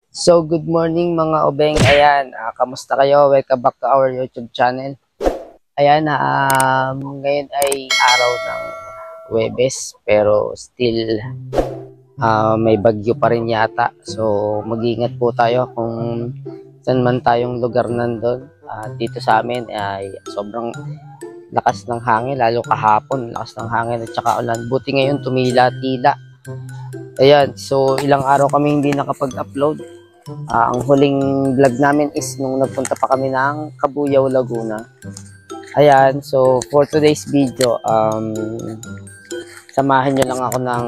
So, good morning mga obeng. Ayan, kamusta kayo? Welcome back to our YouTube channel. Ayan, ngayon ay araw ng Huwebes, pero still may bagyo pa rin yata. So, mag-iingat po tayo kung saan man tayong lugar nandun. Dito sa amin ay sobrang lakas ng hangin, lalo kahapon, lakas ng hangin at saka ulan. Buti ngayon tumila-tila. Ayan, so ilang araw kami hindi nakapag-upload. Ang huling vlog namin is nung nagpunta pa kami ng Cabuyao, Laguna. Ayan, so for today's video, samahan nyo lang ako ng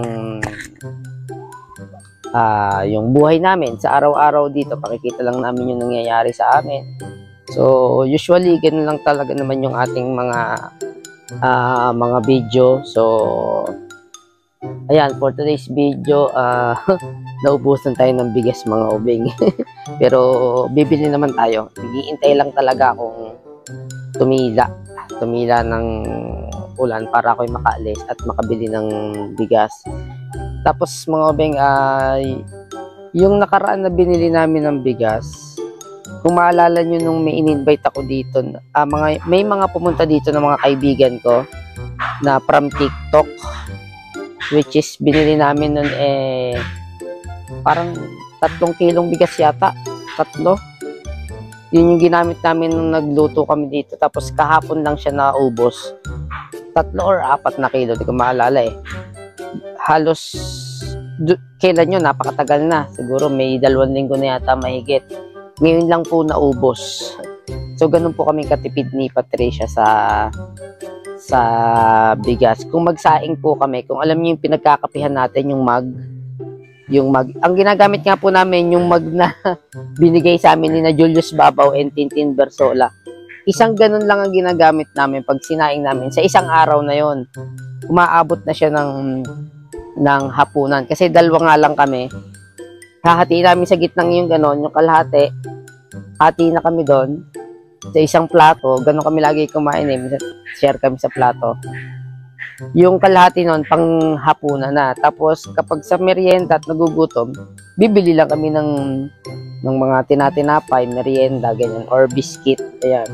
yung buhay namin sa araw-araw dito. Pakikita lang namin yung nangyayari sa amin. So usually ganun lang talaga naman yung ating mga video. So ayan, for today's video, naubusan tayo ng bigas mga obeng. Pero bibili naman tayo. Naghihintay lang talaga akong tumila ng ulan para ako'y makaalis at makabili ng bigas. Tapos mga obeng, yung nakaraan na binili namin ng bigas, kung maalala nyo nung may in-invite ako dito, may mga pumunta dito ng mga kaibigan ko na from TikTok, which is binili namin nun parang 3 kilong bigas yata. 3. Yun yung ginamit namin nung nagluto kami dito. Tapos kahapon lang siya naubos. 3 or 4 na kilo. Di ko maalala eh. Halos, kailan yun? Napakatagal na. Siguro may 2 linggo na yata mahigit. Ngayon lang po naubos. So ganun po kaming katipid ni Patricia sa bigas. Kung magsaing po kami, kung alam niyo yung pinagkakapihan natin, yung mug. Ang ginagamit nga po namin, yung mug na binigay sa amin ni na Julius Babaw and Tintin Bersola. Isang ganun lang ang ginagamit namin pag sinaing namin. Sa isang araw na yon, umaabot na siya ng hapunan. Kasi 2 nga lang kami. Hahatiin namin sa gitnang yung ganon, yung kalahati. Hati na kami doon. Sa isang plato, ganun kami lagi kumain eh. Share kami sa plato. Yung kalahati nun, pang hapunan na. Tapos, kapag sa merienda at nagugutom, bibili lang kami ng mga tinatinapay, merienda, ganyan, or biscuit, ayan.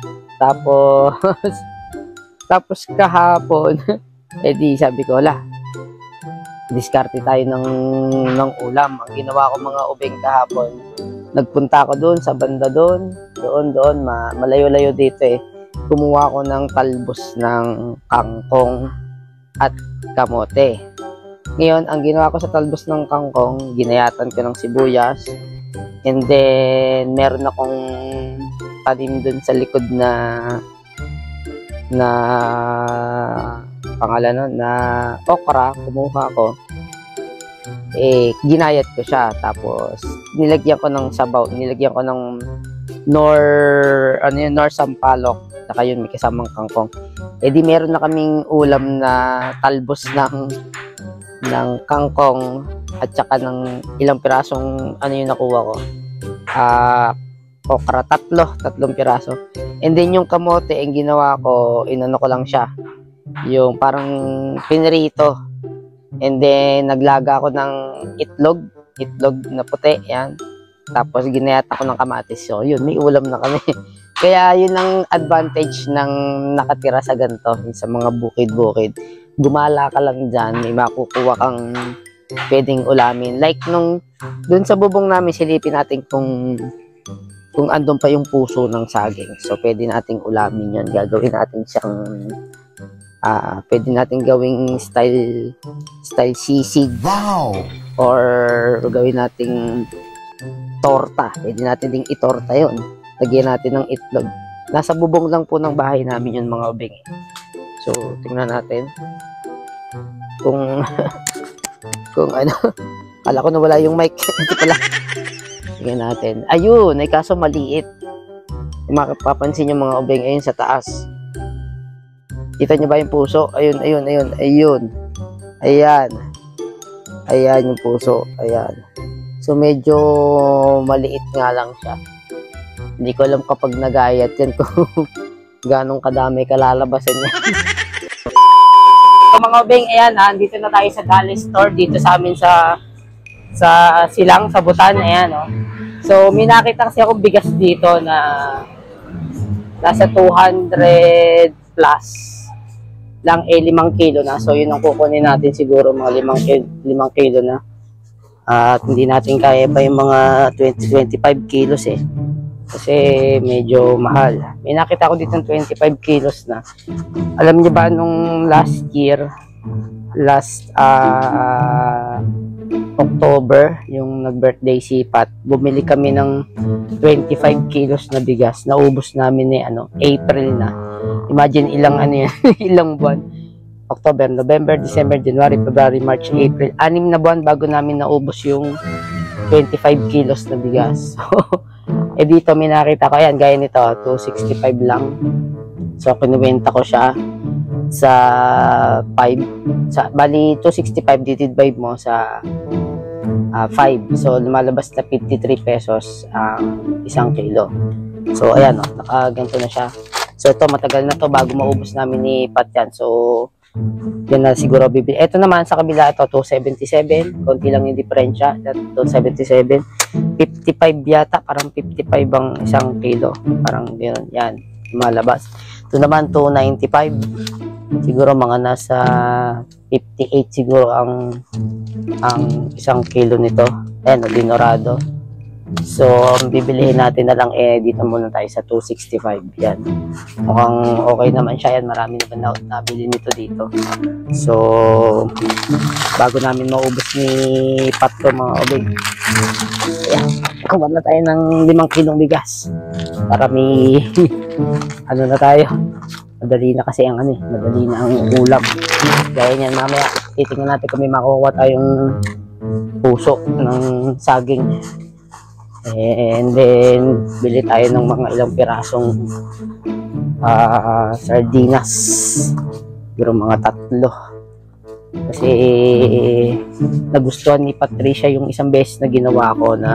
Tapos kahapon, edi sabi ko, diskarte tayo ng ulam. Ang ginawa ko mga ubeng kahapon, nagpunta ako doon sa banda doon, malayo-layo dito eh. Kumuha ko ng talbos ng kangkong at kamote. Ngayon, ang ginawa ko sa talbos ng kangkong, ginayatan ko ng sibuyas. And then, meron akong tanim dun sa likod na pangalan nun, na okra. Kumuha ko. Ginayat ko siya. Tapos, nilagyan ko ng sabaw. Nilagyan ko ng nor sampalok. Saka yun, may kasamang kangkong. Di meron na kaming ulam na talbos ng kangkong at saka ng ilang pirasong yung nakuha ko. Okra, 3 piraso. And then yung kamote, ang ginawa ko, inano ko lang siya. Yung parang pinrito. And then naglaga ako ng itlog na puti, yan. Tapos ginayat ako ng kamatis. So yun, may ulam na kami. Kaya yun ang advantage ng nakatira sa ganito, sa mga bukid-bukid. Gumala ka lang dyan, may makukuha kang pwedeng ulamin. Like dun sa bubong namin, silipin natin kung andun pa yung puso ng saging. So pwede nating ulamin yun. Gagawin natin siyang, pwede natin gawing style sisig. Wow! Or gawin nating torta. Pwede natin ding itorta yun. Lagyan natin ng itlog. Nasa bubong lang po ng bahay namin yun mga ubing. So, tingnan natin. Kung kala ko nawala yung mic. Ito pala. Tingnan natin. Ayun, ay kaso maliit. Mapapansin yung mga ubing. Ayun sa taas. Kita nyo ba yung puso? Ayun. Ayan yung puso. Ayan. So, medyo maliit nga lang siya. Hindi ko alam kapag nagayat yan kung ganong kadami kalalabasan niya. So, mga ubing, ayan, dito na tayo sa Dolly Store, dito sa amin sa Silang, sa Butan, ayan, oh. So, may nakita kasi akong bigas dito na nasa 200 plus lang 5 kilo na. So, yun ang kukunin natin siguro mga 5 kilo na. At hindi natin kaya pa yung mga 20-25 kilos eh. Kasi medyo mahal. May nakita ko dito ng 25 kilos na. Alam niyo ba nung last October, yung nag-birthday si Pat, bumili kami ng 25 kilos na bigas. Naubos namin April na. Imagine ilang ilang buwan. October, November, December, January, February, March, April. 6 na buwan bago namin naubos yung 25 kilos na bigas. So, dito may nakita ko yan, gaya nito, 265 lang. So, kinuwenta ko siya sa 5. Bali, 265 divided by mo sa 5. So, lumalabas na 53 pesos ang 1 kilo. So, ayan nakaganto na siya. So, ito, matagal na to bago maubos namin ni Pat yan. So, yan na siguro bibili. Ito naman sa kabila, ito 277. Konti lang yung diferensya. 277. 55 yata. Parang 55 ang 1 kilo. Parang yun. Yan. Lumalabas. Ito naman 295. Siguro mga nasa 58 siguro ang 1 kilo nito. Ayan, dinorado. So, ang bibilihin natin na lang dito muna tayo sa 265. Yan. Mukhang okay naman siya. Yan, marami naman nabili nito dito. So, bago namin maubos ni Patro mga obig. Ayan, kuha na tayo ng 5 kilong bigas. Para may na tayo. Madali na kasi madali na ang ulam. Gaya niyan, mamaya titingnan natin kung may makukuha tayong puso ng saging. And then, bili tayo ng mga ilang pirasong sardinas. Pero mga 3. Kasi nagustuhan ni Patricia yung isang beses na ginawa ko na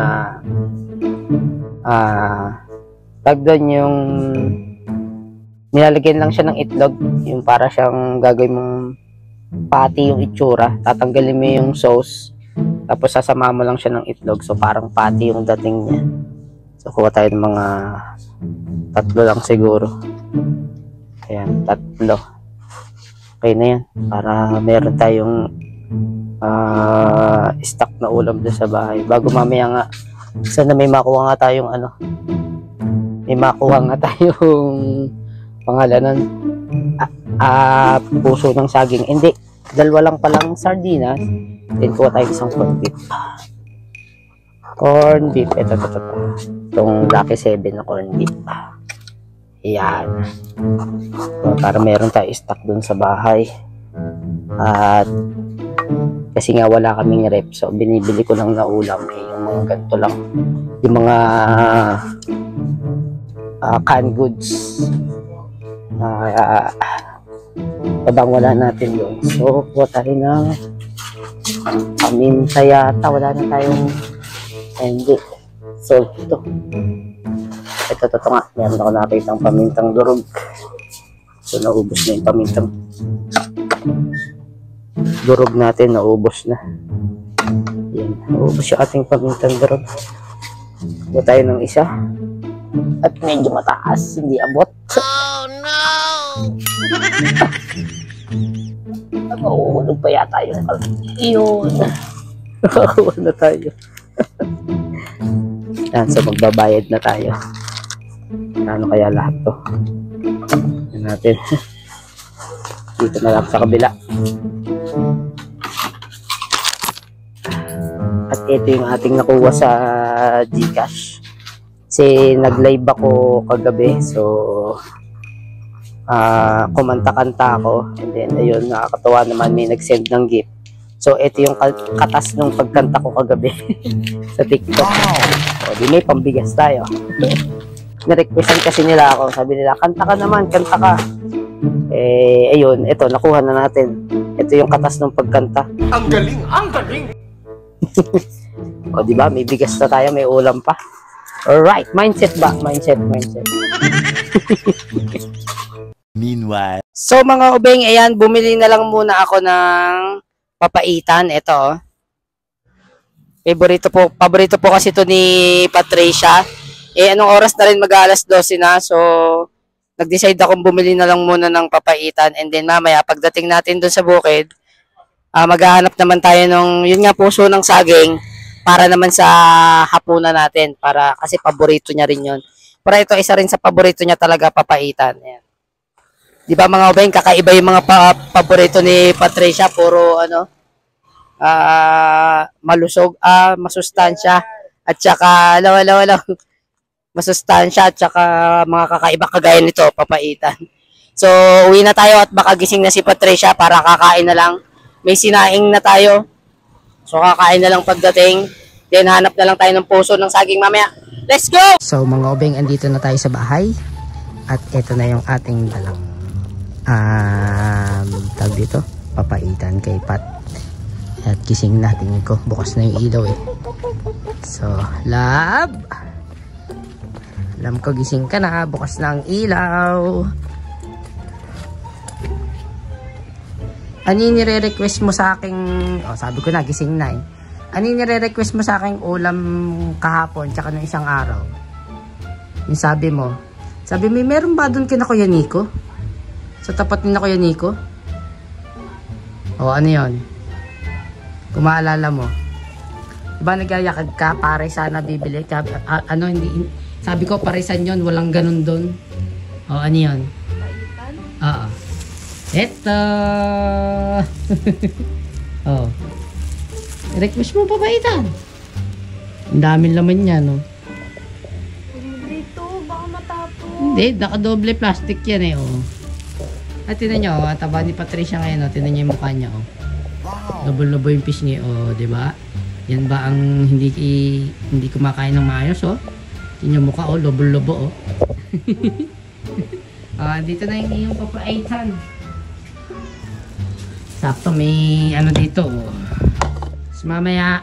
doon yung nilalagyan lang siya ng itlog. Yung para siyang gagawin mong patty yung itsura. Tatanggalin mo yung sauce. Tapos sasama mo lang siya ng itlog. So parang patty yung dating niya. So kuha tayo ng mga 3 lang siguro. Ayan, 3. Okay na yan. Para meron tayong stock na ulam doon sa bahay. Bago mamaya nga, sana may makuha nga tayong may makuha nga tayong pangalanan. Puso ng saging. Hindi. 2 lang palang sardinas. Then, kuha tayo isang corn beef. Corn beef. Ito. Itong Lucky 7 na corn beef. Ayan. So, para meron tayo stock dun sa bahay. At, kasi nga wala kaming rep. So, binibili ko lang na ulam. Yung mga ganito lang. Yung mga canned goods. Tabang wala natin yun. So, kuha tayo ng paminta yata. Wala na tayong hindi. Salt to. Ito nga. Meron ako nakita ang pamintang durog. So, naubos na yung pamintang durog natin. Naubos na. Yan. Naubos yung ating pamintang durog. Kuha tayo ng isa. At medyo mataas. Hindi abot. Oh, no! Mauulog pa yata yun. Yun. Nakakuha na tayo. Yan, so magbabayad na tayo. Ano kaya lahat to? Yan natin. Dito na lang sa kabila. At ito yung ating nakuha sa Gcash. Kasi nag-live ako kagabi. So, kumanta-kanta ako. And then, ayun, nakakatawa naman. May nag-send ng gift. So, ito yung katas ng pagkanta ko kagabi sa TikTok. So, di may pambigas tayo. Nirequestan kasi nila ako. Sabi nila, kanta ka naman, kanta ka. Ayun, ito, nakuha na natin. Ito yung katas ng pagkanta. Ang galing, ang galing! O, di ba? May bigas na tayo, may ulam pa. Alright, mindset ba? Mindset. Meanwhile. So, mga ubeng, ayan, bumili na lang muna ako ng papaitan. Ito, Paborito po kasi to ni Patricia. Anong oras na rin, mag-alas 12 na. So, nag-decide akong bumili na lang muna ng papaitan. And then mamaya, pagdating natin doon sa bukid, maghahanap naman tayo ng, yun nga, puso ng saging para naman sa hapunan natin. Kasi paborito niya rin yun. Pero ito, isa rin sa paborito niya talaga, papaitan. Ayan. Di ba mga obeng, kakaiba yung mga paborito ni Patricia. Puro, malusog, masustansya. At saka, masustansya at saka mga kakaiba kagaya nito, papaitan. So, uwi na tayo at baka gising na si Patricia para kakain na lang. May sinaing na tayo. So, kakain na lang pagdating. Then, hanap na lang tayo ng puso ng saging mamaya. Let's go! So, mga obeng, andito na tayo sa bahay. At ito na yung ating dalang tag dito, papaitan kay Pat. At gising natin ko. Bukas na yung ilaw eh. So, love! Alam ko gising ka na, bukas na ang ilaw. Ano yung nire-request mo sa aking, sabi ko na, gising na eh. Ano yung nire-request mo sa aking ulam kahapon, tsaka nung isang araw? Yung sabi mo, meron ba doon kina Kuya Nico? Sa tapat ni na Kuya Nico? O, ano yun? Kung maalala mo. Diba nagyayakag ka, pare sana bibili ka, hindi, sabi ko parisan yon, walang ganun doon. O, ano yun? Paitan? Oo. Eto! O. Request mo pa paitan? Ang daming laman niya, no? Dito, baka matapos. Hindi, nakadoble plastic yan eh, o. At tinan nyo, taba ni Patricia ngayon, o. Tinan nyo yung mukha niya, o. Lobo-lobo yung pisngi, o, diba? Yan ba ang hindi kumakain ng maayos, o? Tingnan yung mukha, oh, lobo-lobo, oh. Dito na yung iyong papaitan. Sakto, may dito, oh. So, mamaya,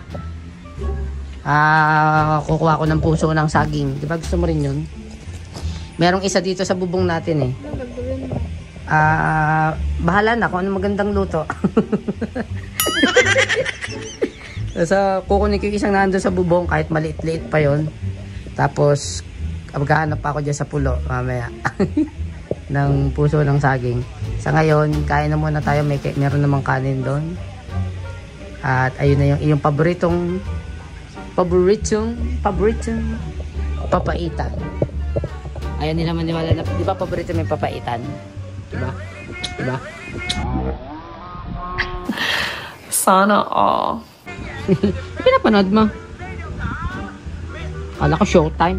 kukuha ko ng puso ng saging. Diba gusto mo rin yun? Merong isa dito sa bubong natin, eh. Bahala na kung ano magandang luto. So, kukunin ko yung isang nando sa bubong, kahit maliit-liit pa yon. Tapos, maghahanap pa ako dyan sa pulo mamaya ng puso ng saging. Sa ngayon, kain na muna tayo. Meron namang kanin doon. At ayun na yung iyong paboritong papaitan. Ayaw nila maniwala na, di ba paborito may papaitan? Diba? Sana all. Pinapanood mo? Kala ko showtime.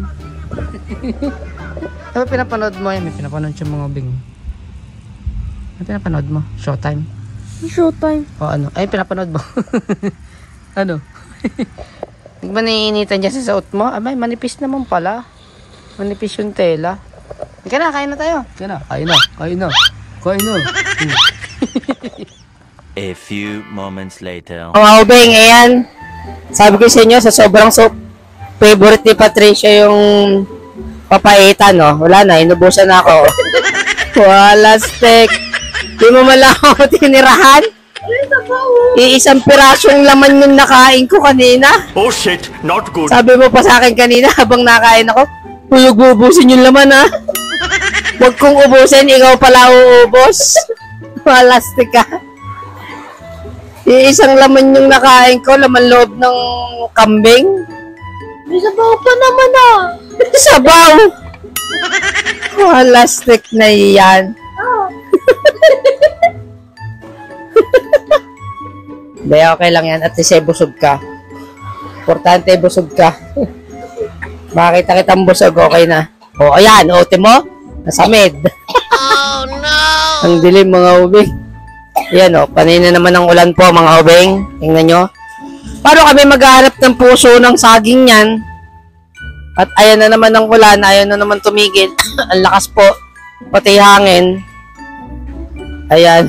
Ano pinapanood mo? May pinapanood siya mga bing. Ano pinapanood mo? Showtime? Showtime. O ano? Ay, pinapanood mo. Ano? Hindi ba naiinitan dyan sa suot mo? Abay, manipis naman pala. Manipis yung tela. Ika na, kain na tayo. Kain na. A few moments later. Mga ubeng, ayan. Sabi ko sa inyo, sa sobrang favorite ni Patricia yung papaitan, no? Wala na, inubusan na ako. Wala, steak. Di mo mala ako tinirahan? Iisang pirasong laman yung nakain ko kanina. Oh shit, not good. Sabi mo pa sa akin kanina habang nakain ako, huyog ubusin yung laman, ha? Huwag kong ubusin, ikaw pala uubos. Wala, steak, ha? Iisang laman yung nakain ko, laman loob ng kambing. May sabaw pa naman ah. Sabaw! Wala, stick na yan. Hindi, okay lang yan. At least busog ka. Importante busog ka. Makita kitang busog, okay na. O, ayan, ote mo. Nasamid. Oh, no! Ang dilim, mga ubing. Ayan, o. Panina naman ng ulan po, mga ubing. Tingnan nyo. Paano kami maghahanap ng puso ng saging yan? At ayan na naman ang ulan, ayan na naman tumigil. Ang lakas po, pati hangin. Ayan.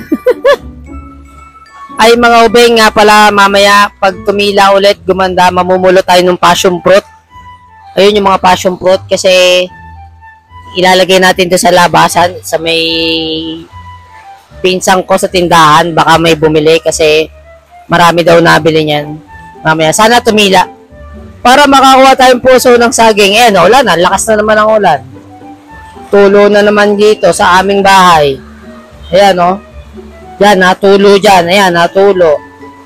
Ay mga ubeng nga pala, mamaya pag tumila ulit, gumanda, mamumulo tayo ng passion fruit. Ayun yung mga passion fruit kasi ilalagay natin to sa labasan, sa may pinsang ko sa tindahan, baka may bumili kasi marami daw nabili niyan. Mamaya, sana tumila. Para makakuha tayong puso ng saging. Ayan, ulan. Ang lakas na naman ang ulan. Tulo na naman dito sa aming bahay. Ayan, oh. Yan, natulo dyan. Ayan, natulo.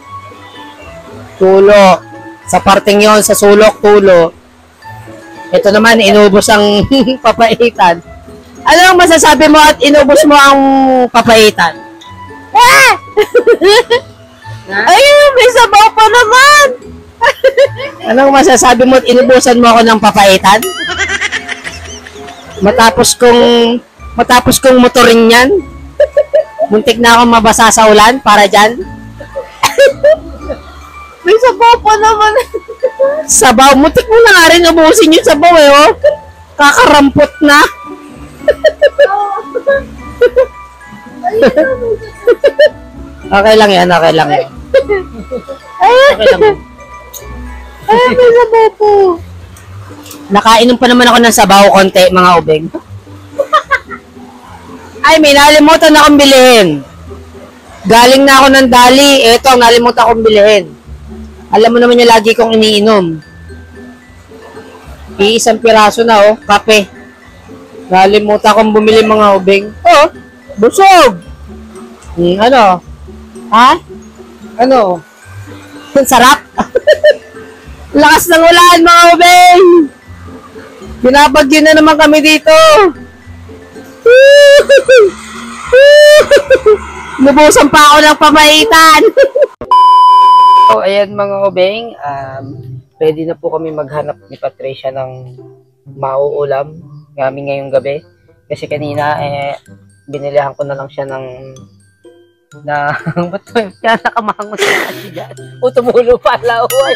Tulo. Sa parting yon, sa sulok, tulo. Ito naman, inubos ang papaitan. Ano ang masasabi mo at inubos mo ang papaitan? Ah! Ayun, may sabaw pa naman! Anong masasabi mo at inubusan mo ako ng papaitan? Matapos kong motorin yan? Muntik na akong mabasa sa ulan para dyan? May sabaw pa naman. Sabaw, muntik mo na nga rin ubusin yung sabaw eh, oh. Kakarampot na. Okay lang yan, okay lang yan. Ayun, Okay lang. ayun, may sabaw po. Nakainom pa naman ako ng sabaw konti, mga ubeng. Ay, may nalimutan akong bilhin. Galing na ako ng Dali. Ito, ang nalimutan akong bilhin. Alam mo naman yung lagi kong iniinom. Iisang piraso na, oh. Kape. Nalimutan akong bumili, mga ubeng. Oh, busog. Ano? Ha? Ano? Ang sarap. Lakas ng ulan, mga ubeng. Binabagyo na naman kami dito. Lubusan pa ako ng pamaitan. So, ayan mga ubeng. Pwede na po kami maghanap ni Patricia ng mauulam namin ngayong gabi. Kasi kanina, binilihan ko na lang siya ng ba't kaya nakamangot na kasi dyan? O, tumulo pala. Uy.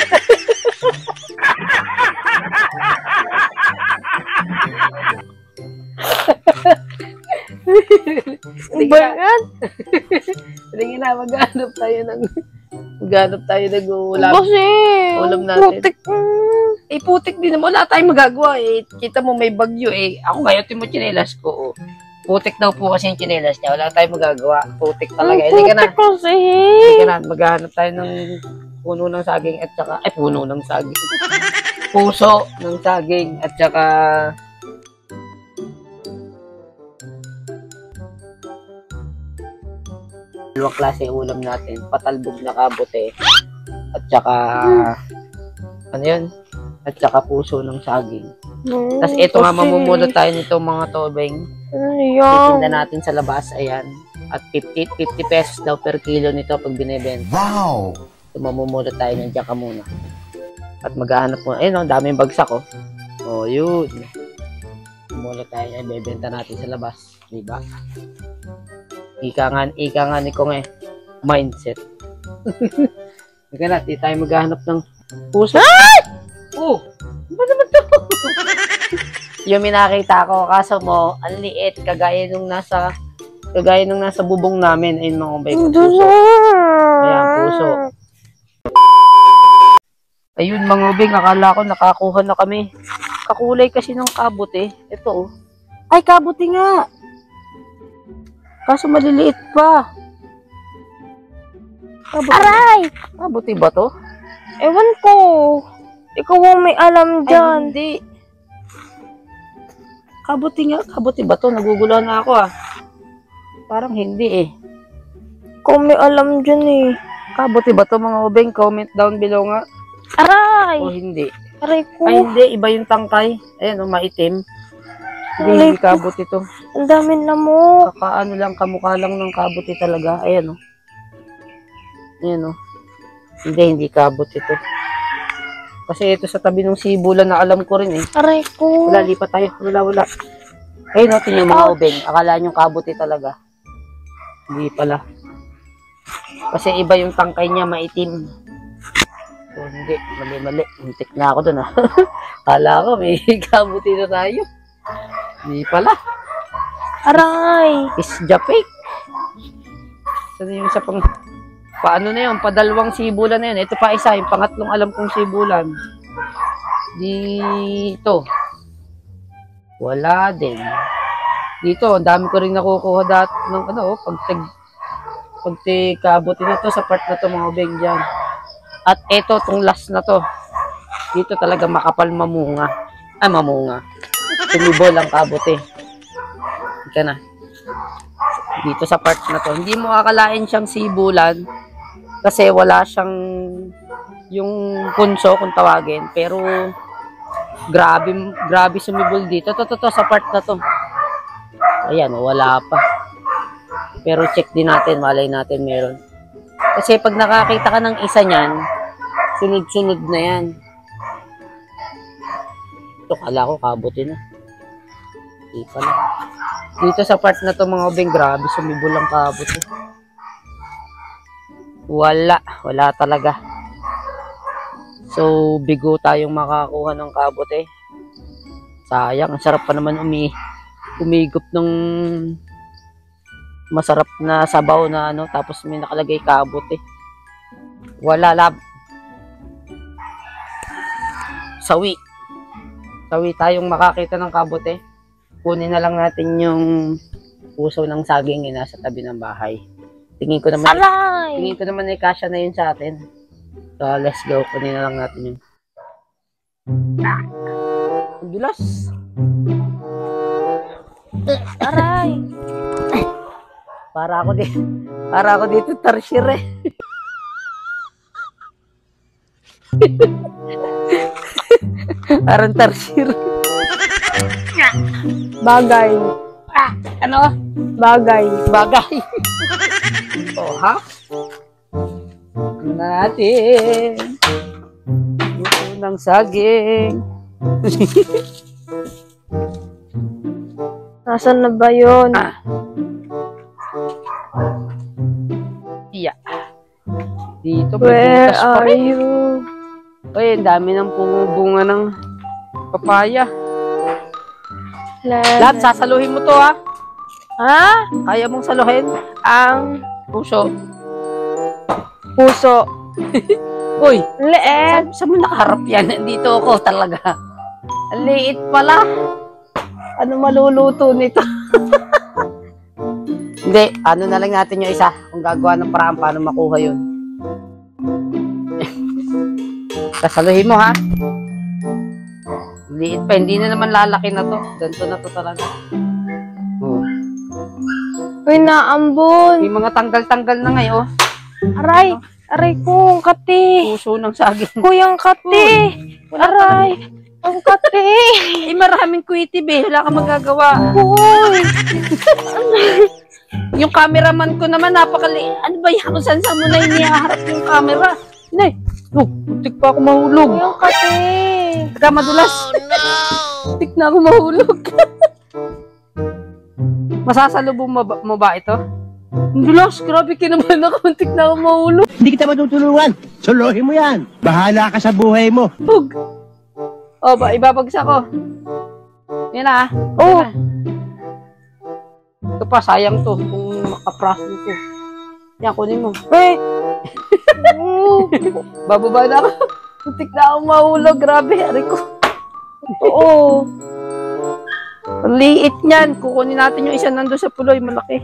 Ba yan? Sige na, maghanap tayo ng ulam. Kasi, Ulam natin. putik. Putik din naman. Wala tayong magagawa eh. Kita mo may bagyo eh. Ako ngayon, mo chinelas ko. Oh. Putik daw po kasi yung chinelas niya. Wala tayong magagawa. Putik talaga. Hindi ka na. Putik kasi. Hindi ka na. Maghanap tayo ng puno ng saging at saka, puno ng saging. Puso ng saging at saka dalawang klase ulam natin. Patalbog na kabote at saka ano yun? At saka puso ng saging. Tapos ito nga, mamumulot tayo nito mga tobeng. Ayan. Titinda natin sa labas, ayan. At 50 pesos daw per kilo nito pag binibenta. Wow! So, mamumulot tayo ng ka muna. At maghahanap mo, ayun, ang daming bagsak, oh. Oh, yun. Mamumulot tayo, ay bebenta natin sa labas. Diba? Ika nga ni Kong mindset. Ika na, di tayo maghahanap ng puso. Ay! Oh! Ba naman to? Yung minakita ko, kaso mo, ang liit, kagaya nung nasa bubong namin. Ayun mga kumbay, puso. Ayan, puso. Ayun mga ubing, akala ko nakakuha na kami. Kakulay kasi ng kabote. Ito oh. Ay, kabote nga. Kaso maliliit pa. Kabote. Aray! Kabote ba to? Ewan ko. Ikaw ang may alam Ay, dyan. hindi. Kabote nga. Kabote ba to? Naguguluhan na ako ah. Parang hindi eh. Ikaw may alam dyan eh. Kabote ba to mga ubing? Comment down below nga. Aray! O hindi. Aray ko. Ay hindi. Iba yung tangkay. Ayan o, maitim. Hindi, Aray hindi kabote to. Ang dami lamok. Kakaano lang, kamukha lang ng kabote talaga. Ayan o. Ayan o. Hindi kabote to. Kasi ito sa tabi ng sibulan na alam ko rin eh. Aray ko. Wala, lipat tayo. Wala. Ayun o, tingnan mga ubeng. Akala nyo kabote talaga. Hindi pala. Kasi iba yung tangkay niya, maitim. So, hindi. Mali. Muntik na ako dun ah. Akala ko may kabote na tayo. Hindi pala. Aray. Isja fake. So, yung isa pang paano na yun? Padalawang sibulan na yun. Ito pa isa. Yung pangatlong alam kong sibulan. Dito. Wala din. Dito, ang dami ko rin nakukuha ng pag kabote na to sa part na to mga ubeng dyan. At eto, tong last na to. Dito talaga makapal mamunga. Mamunga. Sumibol ang kabote. Ika na. Dito sa part na to. Hindi mo akalain siyang sibulan. Kasi wala siyang yung punso kung tawagin. Pero grabe sumibol dito. To, sa part na to. Ayan, wala pa. Pero check din natin, malay natin meron. Kasi pag nakakita ka ng isa niyan, sunod-sunod na yan. Ito, kala ko kabuti na. Hindi pala. Dito sa part na to mga obeng, grabe sumibol ang kabuti. Wala talaga. So, bigo tayong makakuha ng kabote. Sayang, ang sarap pa naman umigop ng masarap na sabaw na ano, tapos may nakalagay kabote. Wala lab. Sawi tayong makakita ng kabote. Kunin na lang natin yung puso ng saging na nasa tabi ng bahay. Tingin ko naman ay kasya na yun sa atin. So, let's go. Kunin na lang natin yun. Ang dulas. Aray! Para ako dito tarsier eh. Parang tarsier. Bagay. Ano? Bagay. Oh, ha? Ano natin? Puso ng saging. Nasaan na ba yun? Iya. Dito, Where butas pa are rin. you? Uy, ang dami ng pumubunga ng papaya. Lab, sasaluhin mo to ha. Ha? Kaya mong saluhin? Ang Puso. puso. Uy, Leet. saan mo nakaharap yan? Nandito ako talaga. Ang liit pala. Ano maluluto nito? Hindi, ano na lang natin yung isa. Kung gagawa ng paraan paano makuha yun. Sasaluhin mo ha. Liit pa, hindi na naman lalaki na to. Ganito na to talaga. Oh. Uy, naambon. May mga tanggal-tanggal na ngayon. Aray. Aray ko, ang kati. Puso ng saging. Kuyang kati. Aray. Ang kati. Eh, maraming kuitib eh. Wala kang magagawa. Uy. Yung cameraman ko naman, napakali. Ano ba yan? Kung saan mo na inihaharap yung camera? Inay, putik pa ako mahulog. Kuyang kati. Teka, madulas. Putik na ako mahulog. Masasalubong mo ba ito? Dulas, grabe kinabahan ako. Muntik na ako mahulog. Hindi kita matutulungan. Suluhin mo yan. Bahala ka sa buhay mo. Pug. O, ibabagsak ko. Yan na ah. Oh. Ito pa, sayang to. Kung makapraso to. Yan, kunin mo. Uy. Bababa na ako. Muntik na ako mahulog. Grabe, ari ko. Oo. Ang liit niyan. Kukunin natin yung isa nandun sa puloy. Malaki.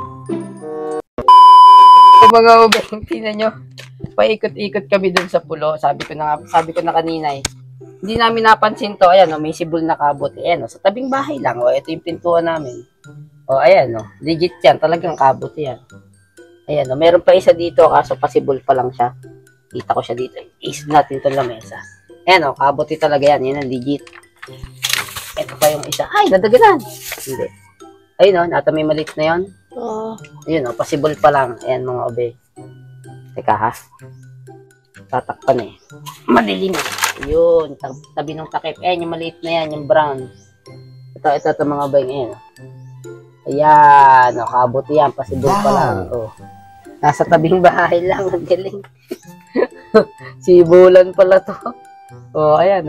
Mga ubeng, tingnan nyo. Paikot-ikot kami dun sa pulo. Sabi ko na kanina eh. Hindi namin napansin to. Ayan, may sibol na kabot. Ayan, sa tabing bahay lang. Ito yung pintuan namin. Ayan, legit yan. Talagang kabot yan. Ayan, meron pa isa dito. Kaso pasibol pa lang siya. Kita ko siya dito. Isip natin itong lamesa. Ayan, kabot talaga yan. Yan ang legit. Ito pa yung isa. Ay, nadaganan. Hindi. Ayun, nata may maliit na yon. Ayun, pasibol pa lang. Ayan, mga obe. Teka, ha? Tatakpan eh. Madilim. Yun, tabi ng takip. Ayan, yung maliit na yan, yung brown. Ito, mga obe. Ayan. Ayan, kabot yan. Pasibol pa lang. Nasa tabing bahay lang. Ang galing. Sibulan pala to. Ayan,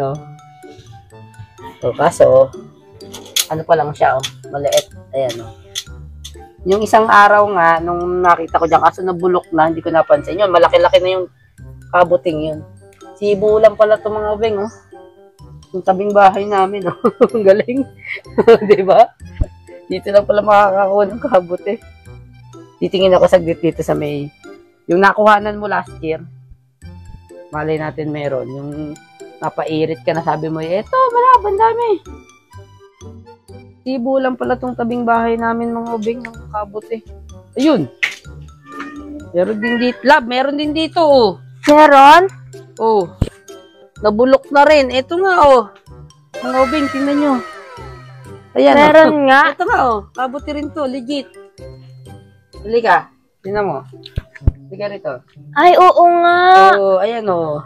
kaso, ano pa lang siya, maliit. Ayan, Yung isang araw nga, nung nakita ko dyan, kaso nabulok na, hindi ko napansin. Yun, malaki-laki na yung kabuting yun. Sibulan pala to mga obeng, Yung tabing bahay namin, Ang galing. Diba? Dito lang pala makakakuha ng kabuti. Titingin ako saglit dito sa may, yung nakuhanan mo last year, Malay natin meron. Yung napairit ka na sabi mo, eto, malaban dami. Tibo lang pala tong tabing bahay namin mga ubing ng kabuti. Ayun. Meron din dito. Lab, meron din dito, oh. Meron? Oh. Nabulok na rin. Ito nga, oh. Mga ubing, tingnan nyo. Ayan, Meron oh. nga. Ito nga, oh. Kabuti rin to. Legit. Halika. Tingnan mo. Halika rito. Ay, oo nga. Oh, ayan, oh.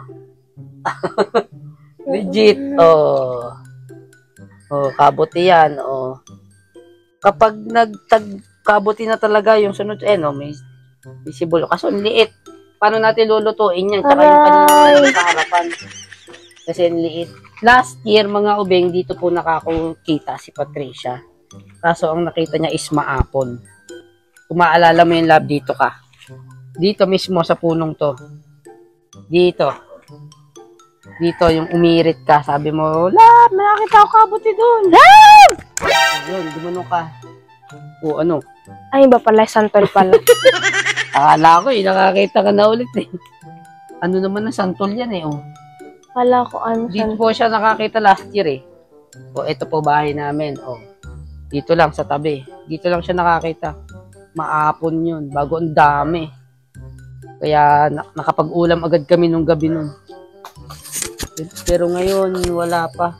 Legit. Oh. Oh, kabuti yan. Oh. Kapag kabuti na talaga yung sunod, no, may visible. Kaso, ang liit. Paano natin lulutuin yan? Tsaka yung kanina sa harapan. Kasi ang liit. Last year, mga ubeng, dito po nakakita si Patricia. Kaso, ang nakita niya is maapon. Kung maalala mo yung lab, dito ka. Dito mismo sa punong to. Dito. Dito, yung umirit ka. Sabi mo, lab, may nakita ako kabuti doon. Lab! Yun, gumano ka. O, ano? Ay, iba pala, santol pala. Akala ko, nakakita ka na ulit eh. Ano naman na santol yan eh, oh. Kala ko ano. Dito po siya nakakita last year eh. O, ito po bahay namin, oh. Dito lang sa tabi. Dito lang siya nakakita. Maapon yun, bago ang dami. Kaya nakapag-ulam agad kami nung gabi nun. Pero ngayon, wala pa.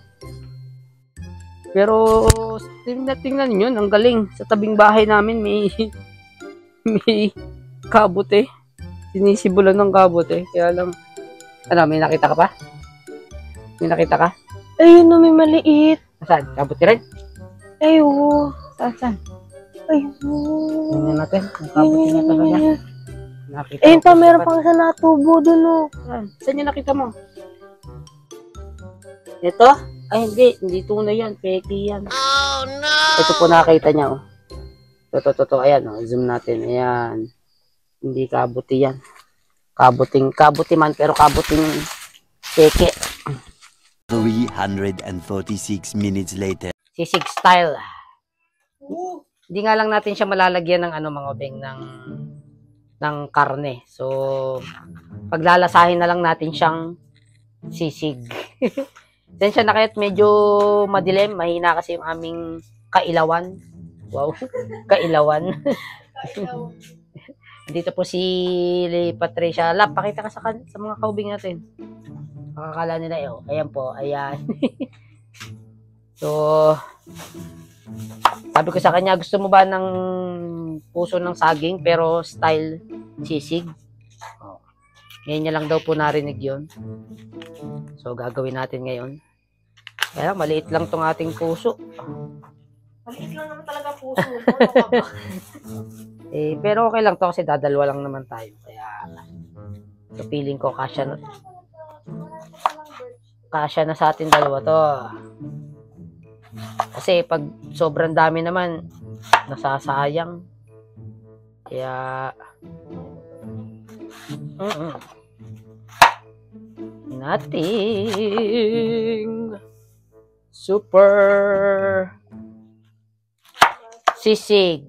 Pero, tingnan nyo, ang galing. Sa tabing bahay namin, may kabote. Sinisibulan ng kabote. Kaya lang, ano, may nakita ka pa? May nakita ka? Ayun na, may maliit. Saan? Kabote rin? Ayun. Saan? Ayun. Tingnan natin. Ang kabote na talaga. Nakita Ayun ko pa, pa meron pang isa natubo dun, oh. Saan yung nakita mo? Ito? Ay, hindi tunay yan. Peke yan. Oh, no! Ito po nakita niya, oh. Ito. Ayan, oh. Zoom natin. Ayan. Hindi kabuti yan. Kabuti man, pero kabuting peke. 346 minutes later. Sisig style. Hindi nga lang natin siya malalagyan ng mga obeng ng karne. So, paglalasahin na lang natin siyang sisig. Then siya na kaya't medyo madilim, mahina kasi yung aming kailawan. Wow, kailawan. Dito po si Patricia. Lap, pakita ka sa mga kaubing natin. Makakala nila ayan po, ayan. So, sabi ko sa kanya, gusto mo ba ng puso ng saging pero style sisig? Ngayon niya lang daw po narinig yon. So, gagawin natin ngayon. Kaya maliit lang tong ating puso. Maliit lang naman talaga puso mo. Pero okay lang to kasi dadalwa lang naman tayo. Kaya, so feeling ko kasya na sa atin dalawa to. Kasi pag sobrang dami naman, nasasayang. Kaya, nothing super sisig.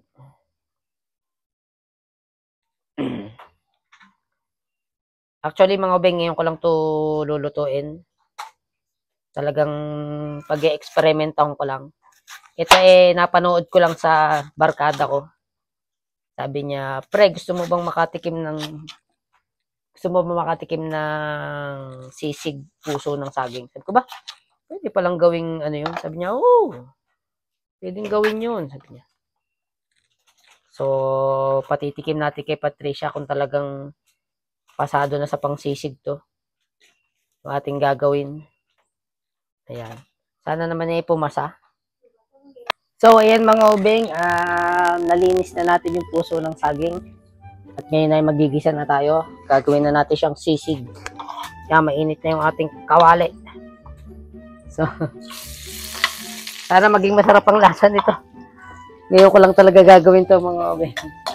Actually, mga obeng, ngayon ko lang to lulutuin. Talagang pag-e-experimentan ko lang. Ito napanood ko lang sa barkada ko. Sabi niya, pre, gusto mo bang makatikim ng sisig puso ng saging? Sabi ko ba, pwede palang gawing yun? Sabi niya, pwedeng gawin yun. Sabi niya. So, patitikim natin kay Patricia kung talagang pasado na sa pangsisig to. Yung ating gagawin. Ayan. Sana naman pumasa. So, ayan mga ubeng, nalinis na natin yung puso ng saging. At ngayon ay magigisa na tayo. Gagawin na natin siyang sisig. Kaya mainit na yung ating kawali. So, sana maging masarap ang lasa nito. Ngayon ko lang talaga gagawin to mga ubeng.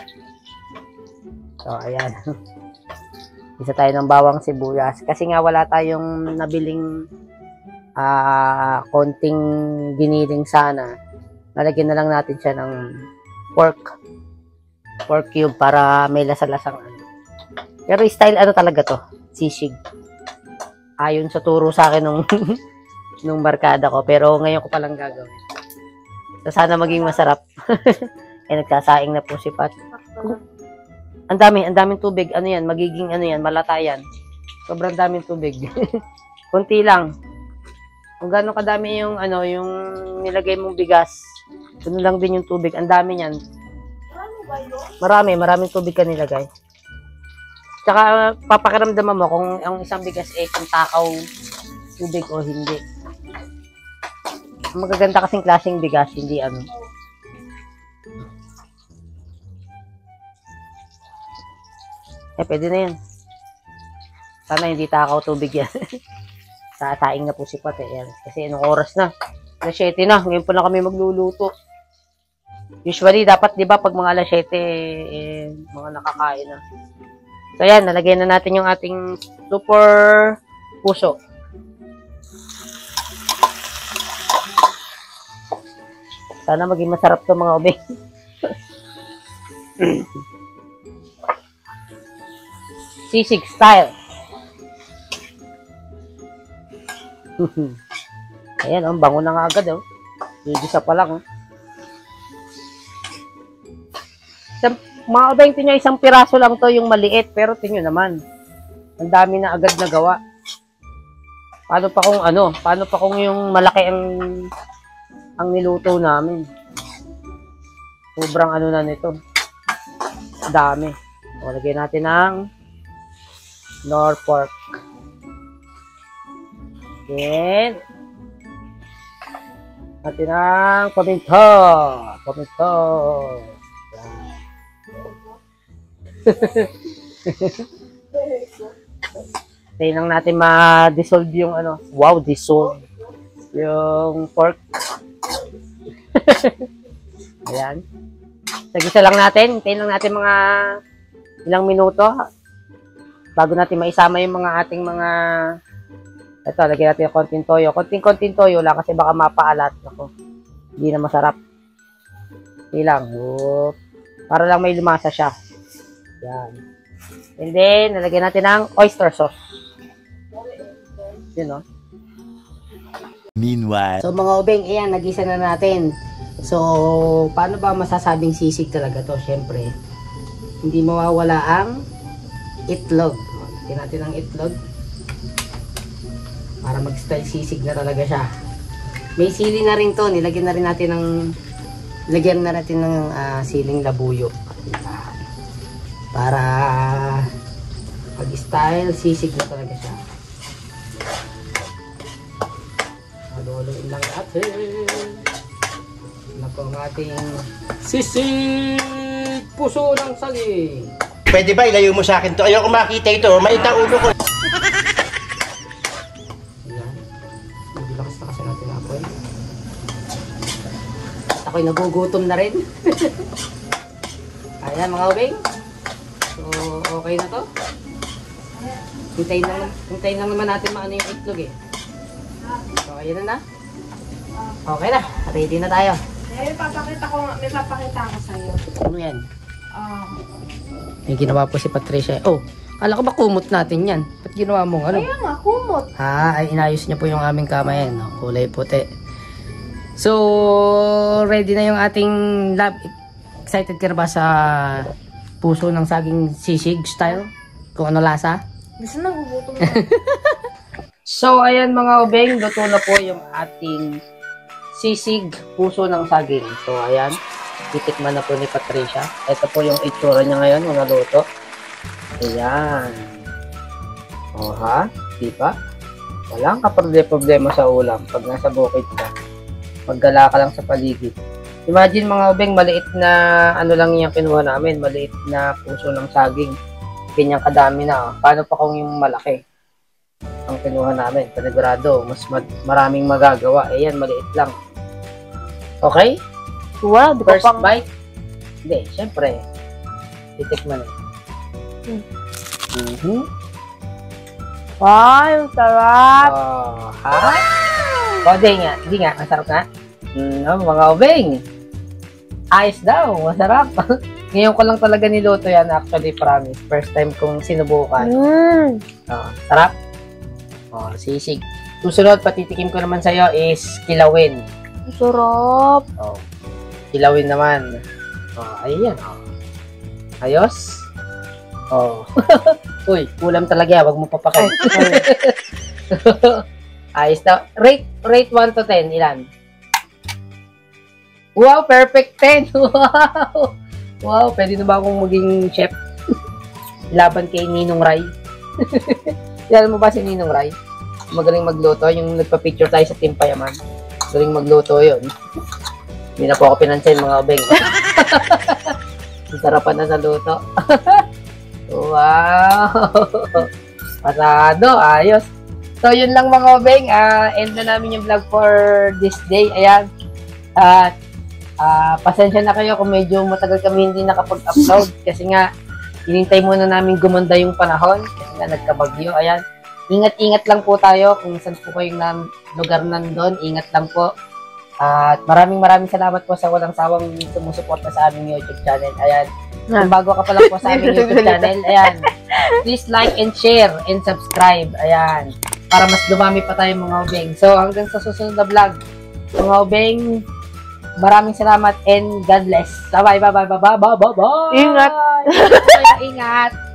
So, ayan. Isa tayo ng bawang sibuyas. Kasi nga wala tayong nabiling konting giniling sana. Nalagyan na lang natin siya ng pork cube para may lasa-lasang Pero style talaga to, sisig. Ayon sa turo sa akin nung, nung barkada ko. Pero ngayon ko palang gagawin. So, sana maging masarap. Nagsasaing na po si Pat. Ang daming tubig. Ano yan? Magiging ano yan? Malata yan. Sobrang daming tubig. Kunti lang. Kung gaano kadami yung ano, yung nilagay mong bigas. Doon lang din yung tubig. Ang dami niyan. Maraming tubig ka nilagay. Tsaka papakiramdaman mo kung ang isang bigas kung takaw tubig o hindi. Magaganda kasing klaseng bigas, hindi ano. Pwede na yan. Sana hindi takaw tubig yan. Sasaing na po si Pat yan. Kasi anong oras na? Alas 7 na. Ngayon pa na kami magluluto. Usually, dapat, di ba, pag mga alas 7, mga nakakain na. So, yan. Nalagyan na natin yung ating super puso. Sana maging masarap to mga obeng. Sisig style. Ayan, oh, bango na nga agad, oh. Igisa pa lang, oh. Mga obeng, tinyo, isang piraso lang to yung maliit, pero tinyo naman. Ang dami na agad na gawa. Paano pa kung yung malaki ang niluto namin. Sobrang ano na nito. Dami. O, lagyan natin ng nor pork. Then, natin ang paminto. Tayo lang natin ma-dissolve yung ano. Wow, dissolve. Yung pork. Ayan. Sagisa lang natin. Tayo lang natin mga ilang minuto. Bago natin maisama yung mga ating mga ito, lagyan natin yung konting toyo. Konting toyo lang kasi baka mapaalat. Ako. Hindi na masarap. Hindi lang. Para lang may lumasa siya. Yan. And then, nalagyan natin ng oyster sauce. Yun, no? Meanwhile. So, mga obeng, ayan, nagisa na natin. So, paano ba masasabing sisig talaga to? Siyempre, hindi mawawala ang itlog. Lagyan natin ang itlog. Para mag-style sisig na talaga siya. May sili na rin to. Nilagyan na rin natin ng siling labuyo. Para mag-style sisig na talaga siya. Haluluin lang natin. Ano po ang ating sisig puso ng saging. Pwede ba ilayo mo sa akin to? Ayoko makita ito. Maita ulo ko. Ayan. Hindi lakas na kasi natin apoy. At ako'y nagugutom na rin. Ayan mga obeng. So, okay na to. Hintayin lang naman natin maano yung itlog eh. So, ayan na. Okay na. Ready na tayo. May papakita ko sa'yo. Ano yan? May ginawa po si Patricia. Oh, kala ko ba kumot natin yan? Ba't ginawa mo ano? Kaya nga, kumot. Ay inayos niya po yung aming kama yan. No? Kulay puti. So, ready na yung ating lab. Excited ka na ba sa puso ng saging sisig style? Kung ano lasa? Gusto na, gugutom na. So, ayan mga obeng, luto na po yung ating sisig puso ng saging. So, ayan. Titikman na po ni Patricia. Ito po yung itsura niya ngayon, mga luto. Ayan. O ha? Diba? Walang kaproblema sa ulam pag nasa bukid ka. Maggala ka lang sa paligid. Imagine mga obeng, maliit na ano lang yung kinuha namin. Maliit na puso ng saging. Ganyang kadami na. Paano pa kung yung malaki ang kinuha namin? Panigurado, mas maraming magagawa. Ayan, maliit lang. Okay? Wow, di ko First pang... bite? Hindi, syempre. Titikman eh. Wow, sarap. Oh, ha? O, di nga. Hindi nga, masarap nga. Mga obeng. Ayos daw, masarap. Ngayon ko lang talaga niluto yan, actually, promise. First time kong sinubukan. Mm. Sarap? Oh, sisig. Susunod, patitikim ko naman sa'yo is kilawin. Ang sarap. Oh, kilawin naman. Oh, ayan. Oh. Ayos? Oh. Uy, kulam talaga. Wag mo papakain. Ayos na. Rate 1 to 10. Ilan? Wow, perfect 10. Wow. Wow, pwede na ba akong maging chef? Laban kay Ninong Rai. Alam mo ba si Ninong Rai? Magaling magluto. Yung nagpa-picture tayo sa Team Payaman. Magaling magluto yun. Hindi na po ako pinansin, mga obeng. Sarapan na sa luto. Wow! Pasado, ayos. So, yun lang mga obeng. End na namin yung vlog for this day. Ayan. At pasensya na kayo kung medyo matagal kami hindi nakapag-upload. Kasi nga, hinintay muna namin gumanda yung panahon. Kasi nga, nagkabagyo. Ayan. Ingat-ingat lang po tayo kung saan po kayong lugar nandun. Ingat lang po. At maraming salamat po sa walang sawang sumusuporta sa aming YouTube channel. Ayan. Kung bago ka pa lang po sa aming YouTube channel, ayan. Please like and share and subscribe. Ayan. Para mas dumami pa tayo mga obeng. So, hanggang sa susunod na vlog. Mga obeng, maraming salamat and God bless. Bye-bye. Ingat. Ingat.